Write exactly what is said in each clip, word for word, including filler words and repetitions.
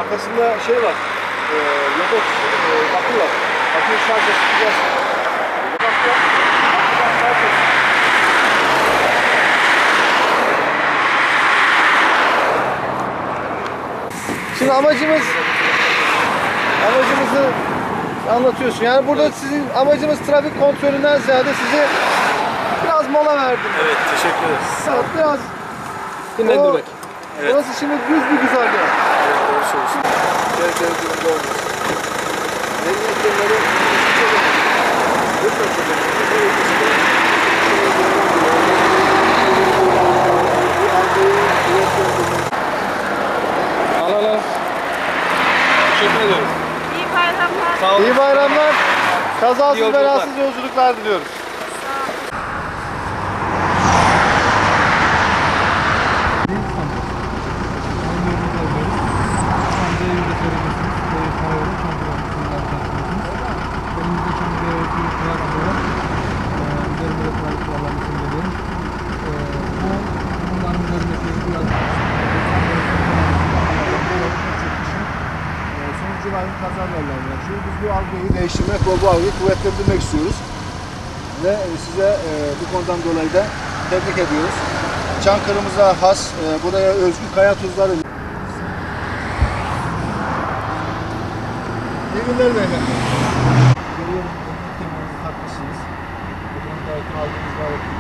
arkasında şey var. E, yedek e, akü var. Aküyü şarj edeceğiz. Bak ya. Bak şarj et. Şimdi amacımız amacımızı anlatıyorsun. Yani burada sizin amacımız trafik kontrolünden ziyade sizi biraz mola verdim. Evet, teşekkür ederiz. Biraz dinlendirmek. Evet. Burası şimdi düz bir güzergah. Evet, doğru söylüyorsun. Gel gel durumda olmasın. Emniyetleri lütfen çok Al al al. Teşekkür ediyoruz. İyi bayramlar. Sağ olun. İyi bayramlar. Kazasız İyi yolculuklar. belasız yolculuklar diliyoruz. Kaza yerlerine açıyor. Biz bu algıyı değiştirmek ve bu algıyı kuvvetlendirmek istiyoruz. Ve size e, bu konudan dolayı da tebrik ediyoruz. Çankırı'mıza has, e, buraya özgü kaya tuzları. İyi günler beyefendi. Görüyorum, temanızı haklısınız. Bu konuda aldığınız davetiniz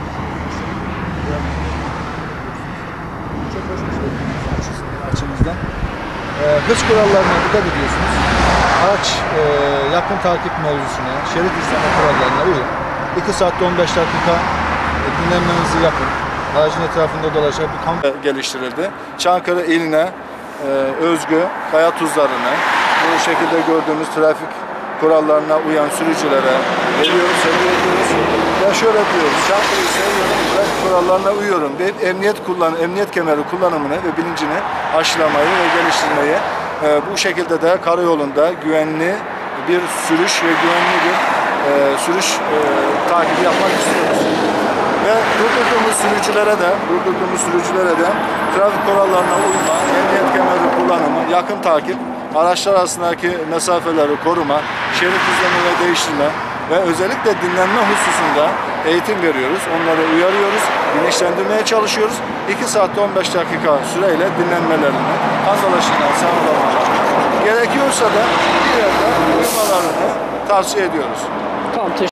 çok hoş bir şey açınızdan. E, hız kurallarına dikkat ediyorsunuz. Araç e, yakın takip mevzusuna, şerit izleme kurallarına uyun. iki saatte on beş dakika e, dinlenmenizi yapın. Aracın etrafında dolaşarak bir kamp geliştirildi. Çankırı iline e, özgü kaya tuzlarını bu şekilde gördüğümüz trafik kurallarına uyan sürücülere veriyoruz, veriyoruz. Ya şöyle diyoruz, Çankırı'yı seviyorum, trafik kurallarına uyuyorum deyip emniyet kullan, emniyet kemeri kullanımını ve bilincini aşılamayı ve geliştirmeyi e, bu şekilde de karayolunda güvenli bir sürüş ve güvenli bir e, sürüş e, takibi yapmak istiyoruz. Ve durdurduğumuz sürücülere de, durdurduğumuz sürücülere de trafik kurallarına uyma, emniyet kemeri kullanımı, yakın takip, araçlar arasındaki mesafeleri koruma, şerit izleme ve değiştirme ve özellikle dinlenme hususunda eğitim veriyoruz. Onları uyarıyoruz, bilinçlendirmeye çalışıyoruz. iki saatte on beş dakika süreyle dinlenmelerini, kan dolaşımından sağlanacak. Gerekiyorsa da bir yerde uyumalarını tavsiye ediyoruz. Tamam, teşekkür